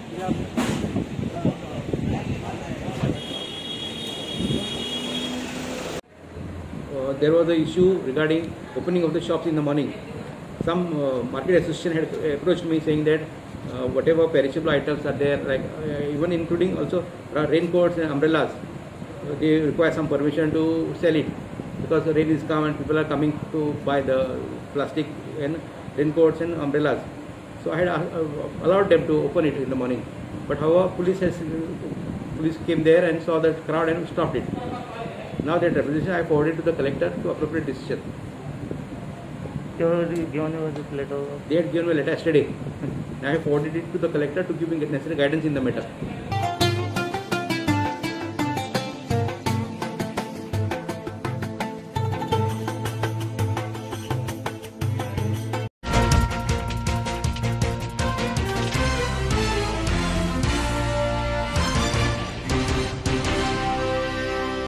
There was an issue regarding opening of the shops in the morning. Some market association had approached me saying that whatever perishable items are there, like even including also raincoats and umbrellas, they require some permission to sell it because the rain is come and people are coming to buy the plastic and raincoats and umbrellas. So I had allowed them to open it in the morning. But however, police came there and saw the crowd and stopped it. Now that representation I forwarded to the collector to appropriate decision. Given you this letter? They had given me a letter yesterday. I have forwarded it to the collector to give me necessary guidance in the matter.